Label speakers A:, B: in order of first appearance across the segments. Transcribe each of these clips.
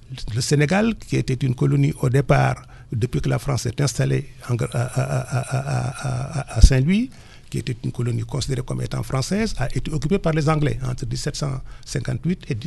A: Le Sénégal, qui était une colonie au départ, depuis que la France s'est installée à Saint-Louis, qui était une colonie considérée comme étant française, a été occupée par les Anglais entre 1758 et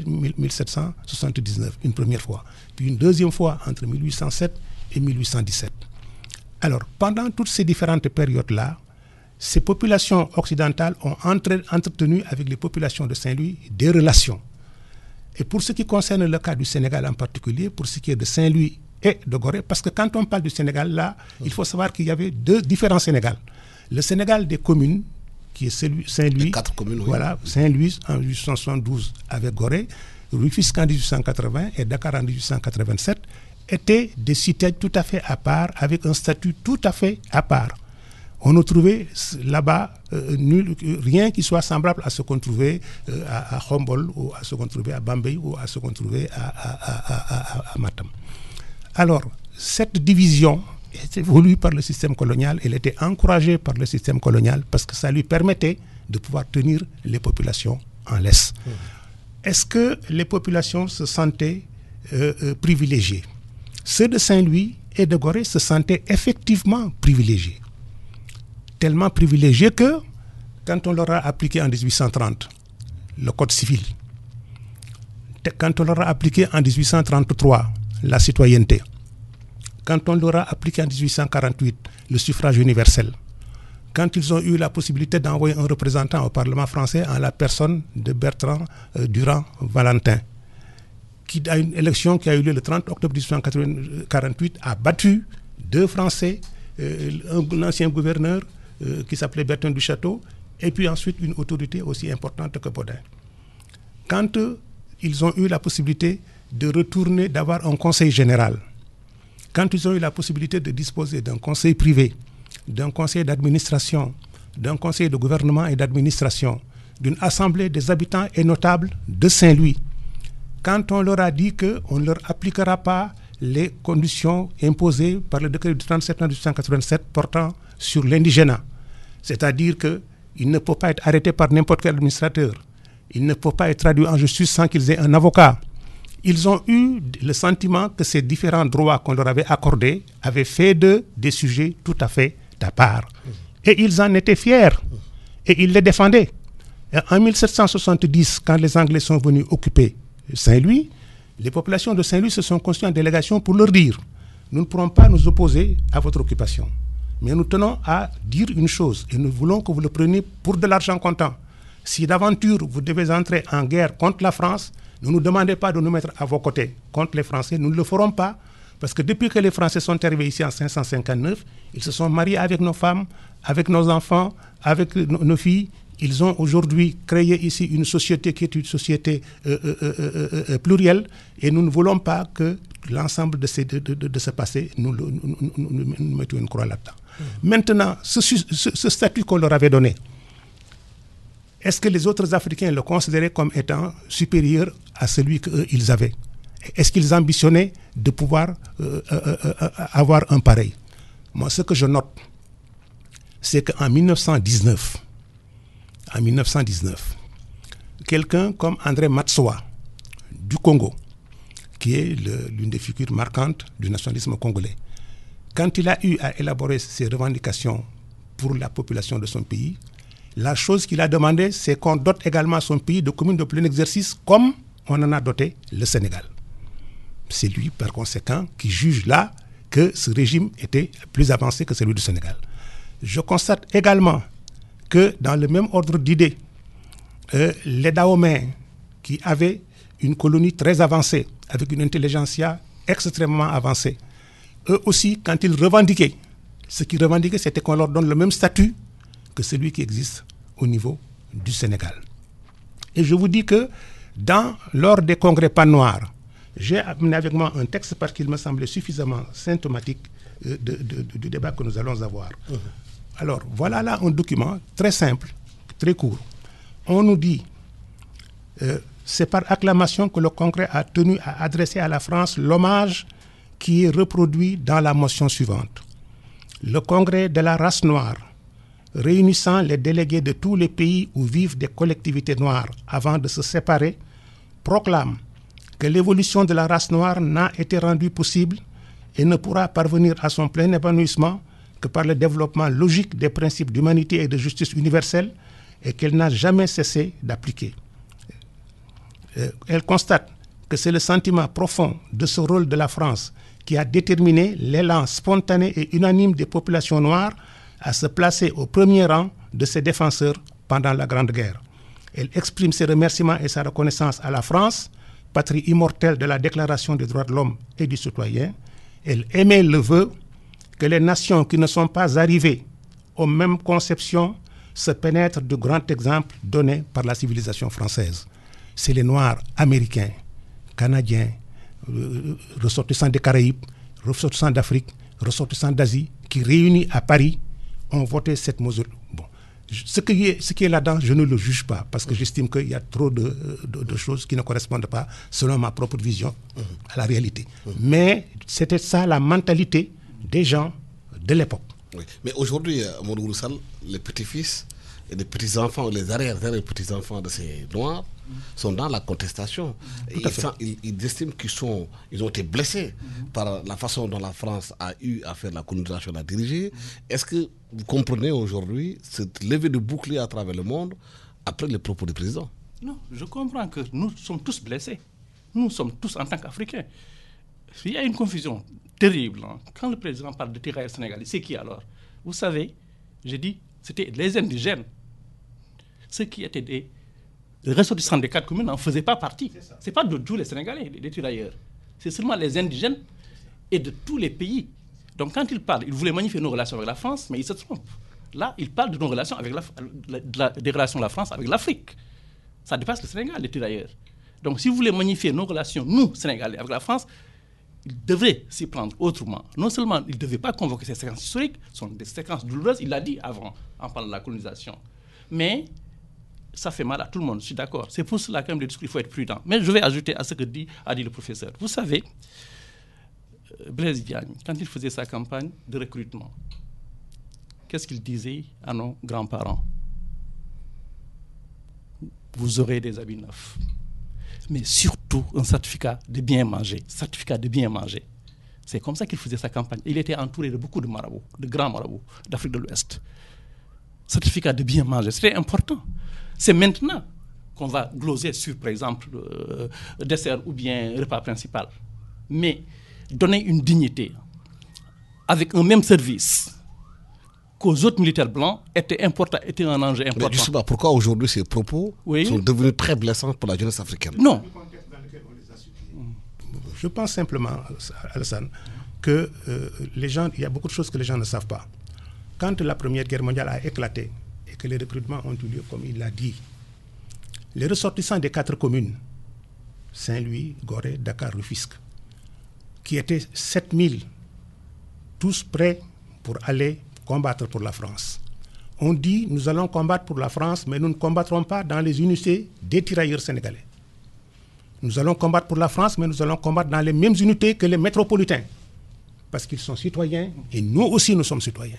A: 1779, une première fois. Puis une deuxième fois entre 1807 et 1817. Alors, pendant toutes ces différentes périodes-là, ces populations occidentales ont entretenu avec les populations de Saint-Louis des relations. Et pour ce qui concerne le cas du Sénégal en particulier, pour ce qui est de Saint-Louis et de Gorée, parce que quand on parle du Sénégal, là, il faut savoir qu'il y avait deux différents Sénégal. Le Sénégal des communes, qui est Saint-Louis,
B: 4 communes, oui.
A: Voilà, Saint-Louis en 1872 avec Gorée, Rufisque en 1880 et Dakar en 1887, étaient des cités tout à fait à part, avec un statut tout à fait à part. On ne trouvait là-bas rien qui soit semblable à ce qu'on trouvait à Khombol, ou à ce qu'on trouvait à Bambey, ou à ce qu'on trouvait à Matam. Alors, cette division était voulue par le système colonial, elle était encouragée par le système colonial parce que ça lui permettait de pouvoir tenir les populations en laisse. Est-ce que les populations se sentaient privilégiées? Ceux de Saint-Louis et de Gorée se sentaient effectivement privilégiés. Tellement privilégiés que, quand on leur a appliqué en 1830 le Code civil, quand on leur a appliqué en 1833 la citoyenneté, quand on leur a appliqué en 1848 le suffrage universel, quand ils ont eu la possibilité d'envoyer un représentant au Parlement français en la personne de Bertrand Durand-Valentin, qui a une élection qui a eu lieu le 30 octobre 1848, a battu 2 Français, l'ancien gouverneur qui s'appelait Bertin du Château, et puis ensuite une autorité aussi importante que Baudin. Quand ils ont eu la possibilité de retourner, d'avoir un conseil général, quand ils ont eu la possibilité de disposer d'un conseil privé, d'un conseil d'administration, d'un conseil de gouvernement et d'administration, d'une assemblée des habitants et notables de Saint-Louis, quand on leur a dit qu'on ne leur appliquera pas les conditions imposées par le décret du 30 septembre 1887 portant sur l'indigénat, c'est-à-dire qu'il ne peut pas être arrêté par n'importe quel administrateur, il ne peut pas être traduit en justice sans qu'ils aient un avocat. Ils ont eu le sentiment que ces différents droits qu'on leur avait accordés avaient fait d'eux des sujets tout à fait à part. Et ils en étaient fiers. Et ils les défendaient. Et en 1770, quand les Anglais sont venus occuper Saint-Louis, les populations de Saint-Louis se sont constituées en délégation pour leur dire: nous ne pourrons pas nous opposer à votre occupation. Mais nous tenons à dire une chose, et nous voulons que vous le preniez pour de l'argent comptant. Si d'aventure vous devez entrer en guerre contre la France, ne nous demandez pas de nous mettre à vos côtés contre les Français. Nous ne le ferons pas, parce que depuis que les Français sont arrivés ici en 559, ils se sont mariés avec nos femmes, avec nos enfants, avec nos filles. Ils ont aujourd'hui créé ici une société qui est une société plurielle, et nous ne voulons pas que l'ensemble de ce passé, nous mettions une croix là-dedans. Maintenant, ce statut qu'on leur avait donné, est-ce que les autres Africains le considéraient comme étant supérieur à celui qu'ils avaient? Est-ce qu'ils ambitionnaient de pouvoir avoir un pareil? Moi, ce que je note, c'est qu'en 1919, quelqu'un comme André Matsoa du Congo, qui est l'une des figures marquantes du nationalisme congolais, quand il a eu à élaborer ses revendications pour la population de son pays, la chose qu'il a demandé, c'est qu'on dote également son pays de communes de plein exercice, comme on en a doté le Sénégal. C'est lui, par conséquent, qui juge là que ce régime était plus avancé que celui du Sénégal. Je constate également que dans le même ordre d'idées, les Dahoméens, qui avaient une colonie très avancée, avec une intelligentsia extrêmement avancée, eux aussi, quand ils revendiquaient, ce qu'ils revendiquaient, c'était qu'on leur donne le même statut que celui qui existe au niveau du Sénégal. Et je vous dis que lors des congrès Pan Noir, j'ai amené avec moi un texte parce qu'il me semblait suffisamment symptomatique du débat que nous allons avoir. Alors, voilà là un document très simple, très court. On nous dit, c'est par acclamation que le Congrès a tenu à adresser à la France l'hommage qui est reproduit dans la motion suivante. Le Congrès de la race noire, réunissant les délégués de tous les pays où vivent des collectivités noires avant de se séparer, proclame que l'évolution de la race noire n'a été rendue possible et ne pourra parvenir à son plein épanouissement que par le développement logique des principes d'humanité et de justice universelle et qu'elle n'a jamais cessé d'appliquer. Elle constate que c'est le sentiment profond de ce rôle de la France qui a déterminé l'élan spontané et unanime des populations noires à se placer au premier rang de ses défenseurs pendant la Grande Guerre. Elle exprime ses remerciements et sa reconnaissance à la France, patrie immortelle de la Déclaration des droits de l'homme et du citoyen. Elle émet le vœu que les nations qui ne sont pas arrivées aux mêmes conceptions se pénètrent du grand exemple donné par la civilisation française. C'est les Noirs américains, canadiens, ressortissants des Caraïbes, ressortissants d'Afrique, ressortissants d'Asie, qui réunis à Paris ont voté cette mesure. Bon. Ce qui est là-dedans, je ne le juge pas, parce que j'estime qu'il y a trop de choses qui ne correspondent pas, selon ma propre vision, à la réalité. Mais c'était ça la mentalité des gens de l'époque.
B: Oui. Mais aujourd'hui, Amadou Roussal, les petits-fils et les petits-enfants, les arrière-petits-enfants de ces Noirs sont dans la contestation. Ils estiment qu'ils ont été blessés par la façon dont la France a eu à faire la colonisation, à diriger. Est-ce que vous comprenez aujourd'hui cette levée de bouclier à travers le monde après les propos du président?
C: Non, je comprends que nous sommes tous blessés. Nous sommes tous en tant qu'Africains. Il y a une confusion terrible. Quand le président parle de tirailleurs sénégalais, c'est qui alors? Vous savez, j'ai dit, c'était les indigènes. Ceux qui étaient des ressortissants des 4 communes n'en faisaient pas partie. Ce n'est pas de tous les Sénégalais, les tirailleurs. C'est seulement les indigènes et de tous les pays. Donc quand il parle, il voulait magnifier nos relations avec la France, mais il se trompe. Là, il parle de nos relations avec des relations de la France avec l'Afrique. Ça dépasse le Sénégal, les tirailleurs. Donc si vous voulez magnifier nos relations, nous, Sénégalais, avec la France, il devrait s'y prendre autrement. Non seulement il ne devait pas convoquer ces séquences historiques, ce sont des séquences douloureuses, il l'a dit avant, en parlant de la colonisation. Mais ça fait mal à tout le monde, je suis d'accord. C'est pour cela qu'il faut être prudent. Mais je vais ajouter à ce que a dit le professeur. Vous savez, Blaise Diagne, quand il faisait sa campagne de recrutement, qu'est-ce qu'il disait à nos grands-parents? Vous aurez des habits neufs, mais surtout un certificat de bien manger. Certificat de bien manger. C'est comme ça qu'il faisait sa campagne. Il était entouré de beaucoup de marabouts, de grands marabouts d'Afrique de l'Ouest. Certificat de bien manger, c'était important. C'est maintenant qu'on va gloser sur, par exemple, dessert ou bien repas principal. Mais donner une dignité avec un même service qu'aux autres militaires blancs était un enjeu important.
B: Mais je ne sais pas pourquoi aujourd'hui ces propos sont devenus très blessants pour la jeunesse africaine.
C: Non.
A: Je pense simplement, Alassane, que les gens, il y a beaucoup de choses que les gens ne savent pas. Quand la Première Guerre mondiale a éclaté et que les recrutements ont eu lieu, comme il l'a dit, les ressortissants des 4 communes, Saint-Louis, Gorée, Dakar, Rufisque, qui étaient 7000, tous prêts pour aller combattre pour la France. On dit, nous allons combattre pour la France, mais nous ne combattrons pas dans les unités des tirailleurs sénégalais. Nous allons combattre pour la France, mais nous allons combattre dans les mêmes unités que les métropolitains, parce qu'ils sont citoyens et nous aussi nous sommes citoyens.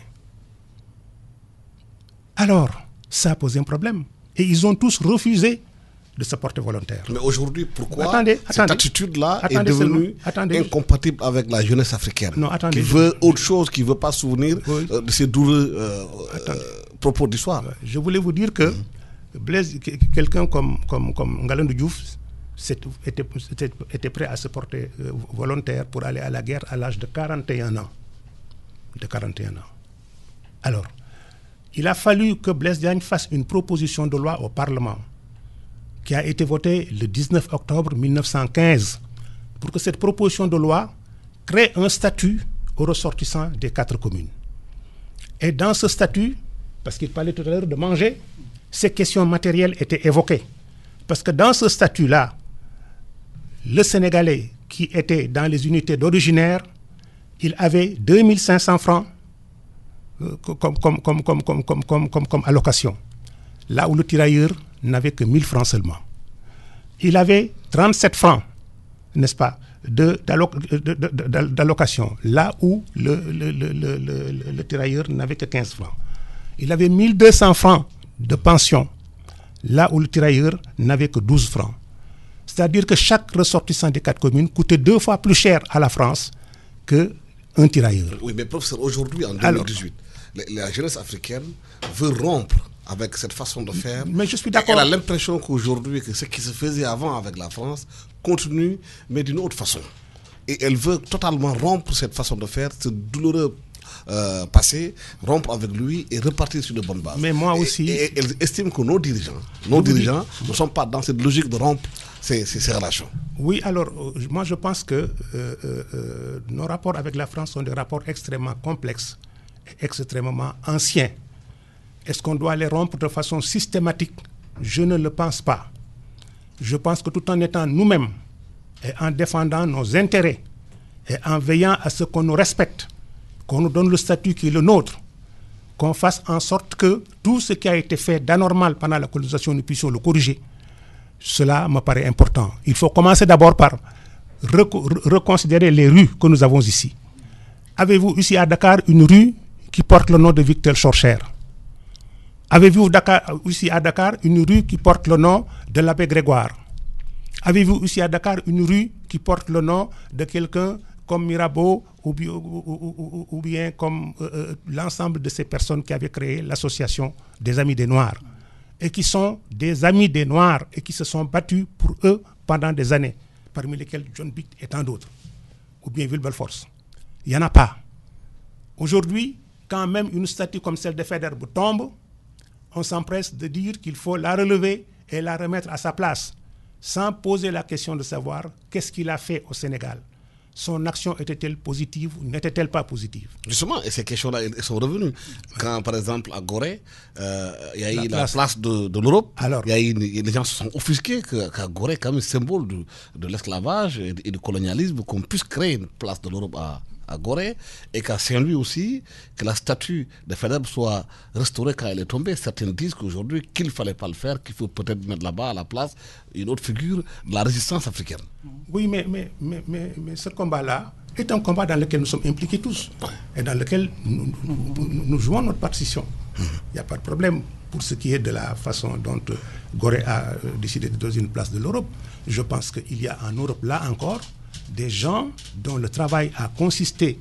A: Alors, ça a posé un problème. Et ils ont tous refusé de se porter volontaire.
B: Mais aujourd'hui, pourquoi cette attitude-là est devenue incompatible avec la jeunesse africaine, qui veut autre chose, qui ne veut pas se souvenir de ces douloureux propos d'histoire?
A: Je voulais vous dire que quelqu'un comme Ngalandou Diouf était prêt à se porter volontaire pour aller à la guerre à l'âge de 41 ans. Alors, il a fallu que Blaise Diagne fasse une proposition de loi au Parlement qui a été votée le 19 octobre 1915 pour que cette proposition de loi crée un statut aux ressortissants des 4 communes. Et dans ce statut, parce qu'il parlait tout à l'heure de manger, ces questions matérielles étaient évoquées. Parce que dans ce statut-là, le Sénégalais qui était dans les unités d'originaire, il avait 2500 francs comme allocation, là où le tirailleur n'avait que 1000 francs seulement. Il avait 37 francs, n'est-ce pas, d'allocation, là où le tirailleur n'avait que 15 francs. Il avait 1200 francs de pension, là où le tirailleur n'avait que 12 francs. C'est-à-dire que chaque ressortissant des 4 communes coûtait 2 fois plus cher à la France qu'un tirailleur.
B: Oui, mais professeur, aujourd'hui, en 2018, la jeunesse africaine veut rompre avec cette façon de faire.
A: Mais je suis d'accord.
B: Elle a l'impression qu'aujourd'hui, que ce qui se faisait avant avec la France continue, mais d'une autre façon. Et elle veut totalement rompre cette façon de faire, ce douloureux passé, rompre avec lui et repartir sur de bonnes bases.
A: Mais moi aussi.
B: Et elle estime que nos dirigeants ne sont pas dans cette logique de rompre ces relations.
A: Oui, alors, moi je pense que nos rapports avec la France sont des rapports extrêmement complexes, extrêmement anciens. Est-ce qu'on doit les rompre de façon systématique? Je ne le pense pas. Je pense que tout en étant nous-mêmes et en défendant nos intérêts et en veillant à ce qu'on nous respecte, qu'on nous donne le statut qui est le nôtre, qu'on fasse en sorte que tout ce qui a été fait d'anormal pendant la colonisation, nous puissions le corriger. Cela me paraît important. Il faut commencer d'abord par reconsidérer les rues que nous avons ici. Avez-vous ici à Dakar une rue qui porte le nom de Victor Schorcher? Avez-vous ici à Dakar une rue qui porte le nom de l'abbé Grégoire? Avez-vous ici à Dakar une rue qui porte le nom de quelqu'un comme Mirabeau ou bien comme l'ensemble de ces personnes qui avaient créé l'association des Amis des Noirs et qui sont des amis des Noirs et qui se sont battus pour eux pendant des années, parmi lesquels John Bitt et tant d'autres, ou bien Wilberforce? Il n'y en a pas. Aujourd'hui, quand même une statue comme celle de Faidherbe tombe, on s'empresse de dire qu'il faut la relever et la remettre à sa place, sans poser la question de savoir qu'est-ce qu'il a fait au Sénégal. Son action était-elle positive ou n'était-elle pas positive?
B: Justement, et ces questions-là sont revenues. Quand, par exemple, à Gorée, il y a eu la place de l'Europe, les gens se sont offusqués qu'à Gorée, quand même, symbole de l'esclavage et du colonialisme, qu'on puisse créer une place de l'Europe à Gorée, et qu'à Saint-Louis aussi, que la statue de Faidherbe soit restaurée quand elle est tombée. Certains disent qu'aujourd'hui, qu'il ne fallait pas le faire, qu'il faut peut-être mettre là-bas à la place une autre figure de la résistance africaine.
A: Oui, mais ce combat-là est un combat dans lequel nous sommes impliqués tous et dans lequel nous jouons notre partition. Il n'y a pas de problème pour ce qui est de la façon dont Gorée a décidé de donner une place de l'Europe. Je pense qu'il y a en Europe, là encore, des gens dont le travail a consisté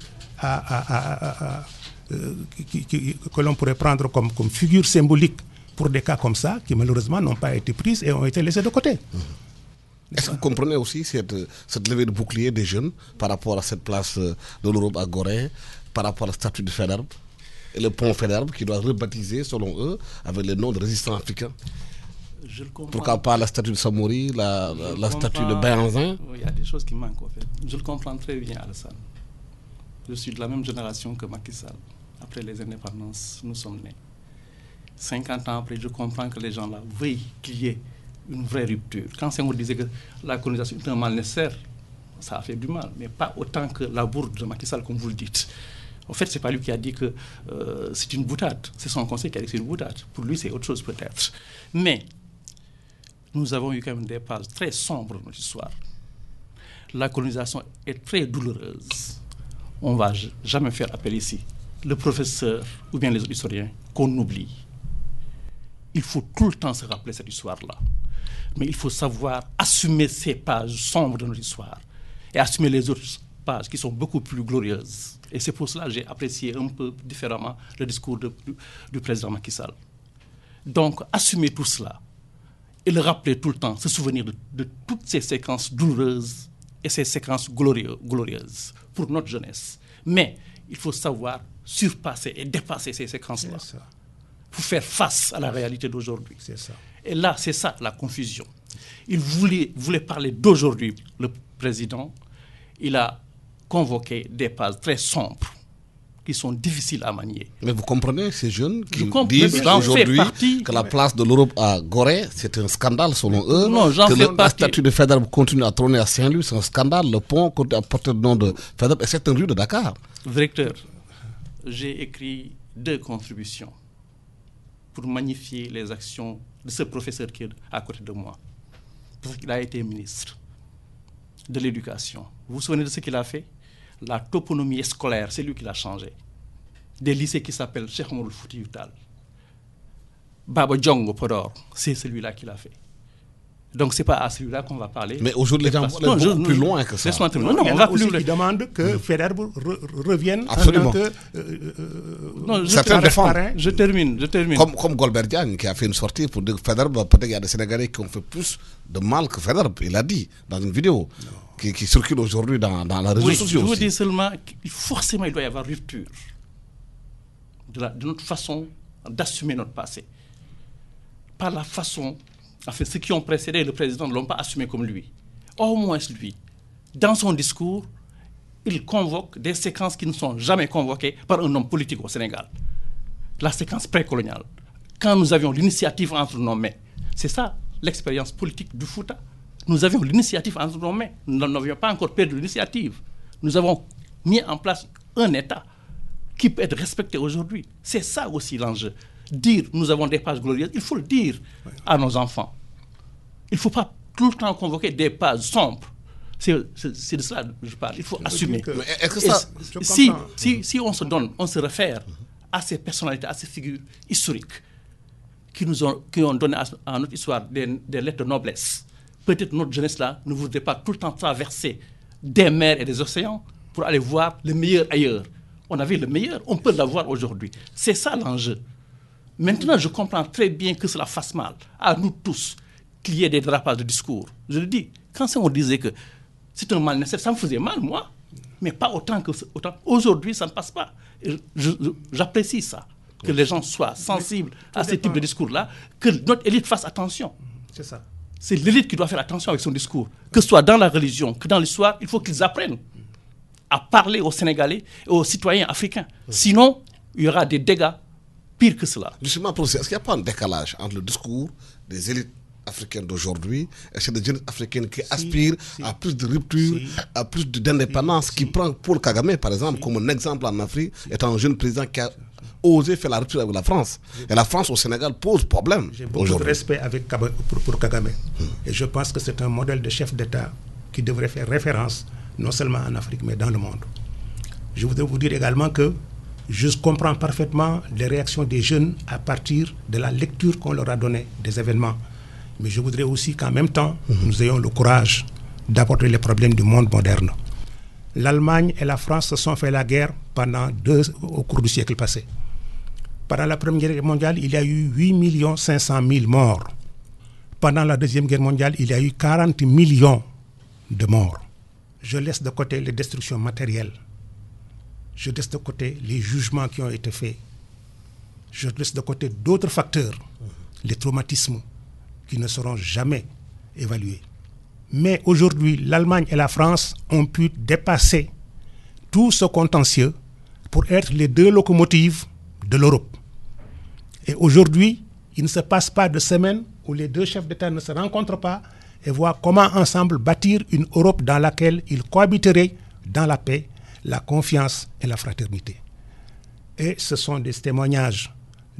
A: que l'on pourrait prendre comme figure symbolique pour des cas comme ça, qui malheureusement n'ont pas été prises et ont été laissées de côté.
B: Est-ce que vous comprenez aussi cette levée de bouclier des jeunes par rapport à cette place de l'Europe à Gorée, par rapport à la statue de Faidherbe et le pont Faidherbe qui doit rebaptiser, selon eux, avec le nom de résistant africain? Pourquoi pas la statue de Samori, la statue de Béhanzin?
C: Il y a des choses qui manquent en fait. Je le comprends très bien, Alassane. Je suis de la même génération que Macky Sall. Après les indépendances, nous sommes nés. 50 ans après, je comprends que les gens là veulent qu'il y ait une vraie rupture. Quand Senghor disait que la colonisation est un mal nécessaire, ça a fait du mal, mais pas autant que la bourde de Macky Sall, comme vous le dites. En fait, ce n'est pas lui qui a dit que c'est une boutade. C'est son conseil qui a dit que c'est une boutade. Pour lui, c'est autre chose peut-être. Mais nous avons eu quand même des pages très sombres dans notre histoire. La colonisation est très douloureuse. On ne va jamais faire appel ici. Le professeur ou bien les autres historiens qu'on oublie. Il faut tout le temps se rappeler cette histoire-là. Mais il faut savoir assumer ces pages sombres de notre histoire et assumer les autres pages qui sont beaucoup plus glorieuses. Et c'est pour cela que j'ai apprécié un peu différemment le discours du président Macky Sall. Donc, assumer tout cela et le rappeler tout le temps, se souvenir de toutes ces séquences douloureuses et ces séquences glorieuses pour notre jeunesse. Mais il faut savoir surpasser et dépasser ces séquences-là pour faire face à la réalité d'aujourd'hui.
A: C'est ça.
C: Et là, c'est ça la confusion. Il voulait parler d'aujourd'hui, le président. Il a convoqué des pages très sombres qui sont difficiles à manier.
B: Mais vous comprenez ces jeunes qui disent aujourd'hui que la place de l'Europe à Gorée, c'est un scandale selon eux.
C: Non,
B: que la statue de Faidherbe continue à trôner à Saint-Louis, c'est un scandale. Le pont continue à porter le nom de Faidherbe et c'est une rue de Dakar.
C: Directeur, j'ai écrit 2 contributions pour magnifier les actions de ce professeur qui est à côté de moi. Parce qu'il a été ministre de l'Éducation. Vous vous souvenez de ce qu'il a fait? La toponymie scolaire, c'est lui qui l'a changé. Des lycées qui s'appellent Cheikh Oumar Foutiyou Tall. Baba Diongo Podor, c'est celui-là qui l'a fait. Donc, ce n'est pas à celui-là qu'on va parler.
B: Mais aujourd'hui, les gens vont aller beaucoup plus loin que ça.
C: Laisse-moi terminer.
A: Non, il y en a aussi qui demandent que Federer revienne
B: Absolument.
A: en tant que
B: Certains défendent.
C: Je termine.
B: Comme Golbert Diagne qui a fait une sortie pour dire que Federer, peut-être qu'il y a des Sénégalais qui ont fait plus de mal que Federer. Il l'a dit dans une vidéo qui circule aujourd'hui dans la réseaux sociaux.
C: Je vous
B: aussi.
C: dis seulement qu'il forcément il doit y avoir rupture de notre façon d'assumer notre passé. Par la façon, enfin, ceux qui ont précédé le président ne l'ont pas assumé comme lui. Au moins lui, dans son discours, il convoque des séquences qui ne sont jamais convoquées par un homme politique au Sénégal. La séquence précoloniale. Quand nous avions l'initiative entre nos mains. C'est ça l'expérience politique du Fouta. Nous avions l'initiative entre nos mains. Nous n'avions pas encore perdu l'initiative. Nous avons mis en place un État qui peut être respecté aujourd'hui. C'est ça aussi l'enjeu. Dire nous avons des pages glorieuses, il faut le dire à nos enfants. Il ne faut pas tout le temps convoquer des pages sombres. C'est de cela que je parle. Il faut assumer.
B: Mais est-ce que ça...
C: Si on se donne, on se réfère à ces personnalités, à ces figures historiques qui ont donné à notre histoire des lettres de noblesse, peut-être notre jeunesse-là ne voudrait pas tout le temps traverser des mers et des océans pour aller voir le meilleur ailleurs. On avait le meilleur, on peut l'avoir aujourd'hui. C'est ça l'enjeu. Maintenant, je comprends très bien que cela fasse mal à nous tous, qu'il y ait des drapages de discours. Je le dis, quand on disait que c'est un mal nécessaire, ça me faisait mal, moi, mais pas autant que... Aujourd'hui, ça ne passe pas. J'apprécie ça, que les gens soient sensibles à ce type de discours-là, que notre élite fasse attention.
A: C'est ça.
C: C'est l'élite qui doit faire attention avec son discours. Que ce soit dans la religion, que dans l'histoire, il faut qu'ils apprennent à parler aux Sénégalais et aux citoyens africains. Sinon, il y aura des dégâts pires que cela.
B: Justement, est-ce qu'il n'y a pas un décalage entre le discours des élites africaines d'aujourd'hui et chez des jeunes africaines qui aspirent à plus de rupture, à plus d'indépendance, qui prend Paul Kagame, par exemple, comme un exemple en Afrique, étant un jeune président qui a osé faire la rupture avec la France. Et la France au Sénégal pose problème.
A: J'ai beaucoup de respect pour Kagame. Et je pense que c'est un modèle de chef d'État qui devrait faire référence, non seulement en Afrique, mais dans le monde. Je voudrais vous dire également que je comprends parfaitement les réactions des jeunes à partir de la lecture qu'on leur a donnée des événements. Mais je voudrais aussi qu'en même temps, nous ayons le courage d'aborder les problèmes du monde moderne. L'Allemagne et la France se sont fait la guerre au cours du siècle passé. Pendant la Première Guerre mondiale, il y a eu 8 500 000 morts. Pendant la Deuxième Guerre mondiale, il y a eu 40 millions de morts. Je laisse de côté les destructions matérielles. Je laisse de côté les jugements qui ont été faits. Je laisse de côté d'autres facteurs, les traumatismes qui ne seront jamais évalués. Mais aujourd'hui, l'Allemagne et la France ont pu dépasser tout ce contentieux pour être les deux locomotives de l'Europe. Et aujourd'hui, il ne se passe pas de semaine où les deux chefs d'État ne se rencontrent pas et voient comment ensemble bâtir une Europe dans laquelle ils cohabiteraient dans la paix, la confiance et la fraternité. Et ce sont des témoignages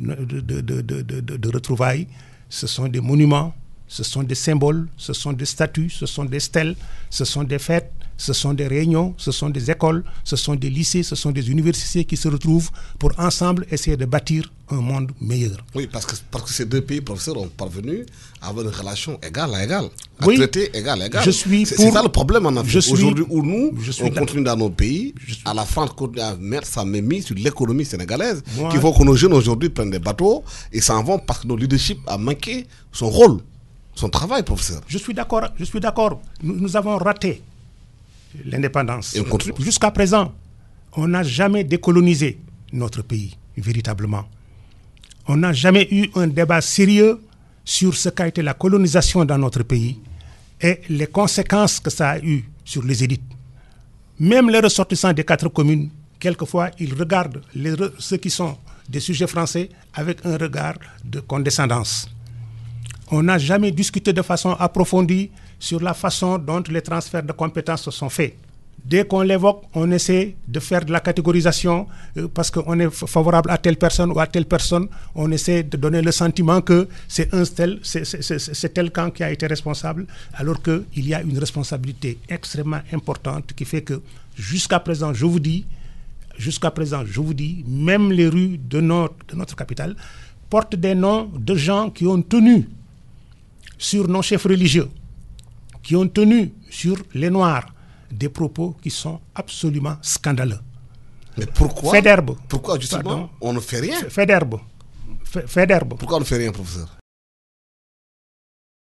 A: de retrouvailles, ce sont des monuments, ce sont des symboles, ce sont des statues, ce sont des stèles, ce sont des fêtes, ce sont des réunions, ce sont des écoles, ce sont des lycées, ce sont des universités qui se retrouvent pour ensemble essayer de bâtir un monde meilleur.
B: Oui, parce que ces deux pays, professeurs, ont parvenu à avoir une relation égale à égale, à traiter égal à égal. C'est ça le problème en Afrique. Aujourd'hui, où nous, on continue dans nos pays, à la France continue à mettre sa mémie sur l'économie sénégalaise, qui faut que nos jeunes aujourd'hui prennent des bateaux et s'en vont parce que notre leadership a manqué son rôle, son travail, professeur.
A: Je suis d'accord. Nous avons raté l'indépendance. Jusqu'à présent, on n'a jamais décolonisé notre pays, véritablement. On n'a jamais eu un débat sérieux sur ce qu'a été la colonisation dans notre pays et les conséquences que ça a eu sur les élites. Même les ressortissants des 4 communes, quelquefois, ils regardent ceux qui sont des sujets français avec un regard de condescendance. On n'a jamais discuté de façon approfondie sur la façon dont les transferts de compétences se sont faits. Dès qu'on l'évoque, on essaie de faire de la catégorisation parce qu'on est favorable à telle personne ou à telle personne. On essaie de donner le sentiment que c'est tel camp qui a été responsable, alors qu'il y a une responsabilité extrêmement importante qui fait que jusqu'à présent, je vous dis, même les rues de notre capitale portent des noms de gens qui ont tenu sur nos chefs religieux qui ont tenu sur les Noirs des propos qui sont absolument scandaleux.
B: Mais pourquoi?
A: Faidherbe.
B: Pourquoi justement on ne fait rien?
A: Faidherbe.
B: Pourquoi on ne fait rien, professeur?